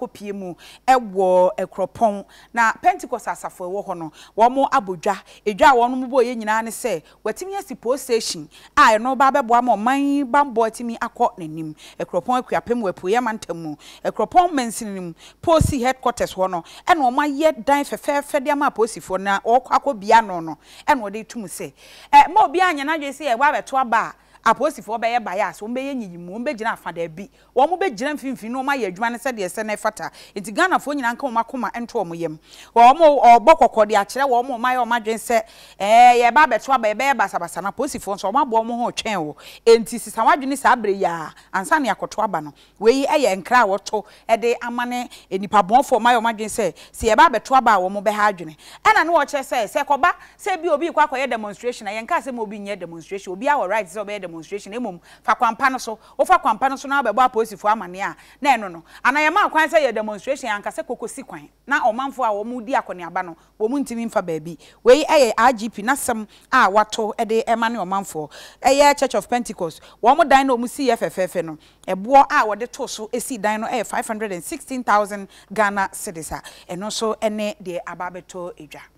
akopie mu ewo ekropon na Pentecost asafo ewo ho no wo mo abodwa edwa wo no mo ye nyina ne se watimi asi post station a no ba bebo am man bambo atimi akọ nanim ekropon akuapem wapuye mantamu ekropon mensinim post headquarters ho no e no ma ye dan fefefe de ma posifo na okọ bia no e no de tum se ma obi anya na dwe se e wa beto aba aposifo be ye bias wo be ye nyiyimu wo be gina afada bi wo mo be gina mfimfini no ma ye adwuma ne se de se na fata enti Ghana fo nyina nka wo makoma ento wo yem wo mo obokokọ de akire wo mo maye wo madwen se ye ba beto aba ye be basabasa na aposifo so wo mabo mo ho twen wo enti sisa wadwene sa abre ya ansa ne akoto aba no we eye nkra woto e de amane enipa bonfo maye wo madwen se ye ba beto aba wo mo be ha adwene ena ne wo kire se koba se bi obi kwa koye demonstration ye nka se mo obi nye demonstration obi a right se obi demonstration emom fa kwampa no so wo fa kwampa no so na bebo aposifo amane a na eno no anaye ma kwan se ye demonstration anka se kokosi kwan na omanfo a wo mu di akone aba no wo mu ntimi mfa baabi we eye IGP nasem a wato e de emane omanfo eye Church of Pentecost wo mu dan no mu si FFF no ebo a wo de to so esi dan no 516,000 Ghana cedis a eno so ene de ababeto edwa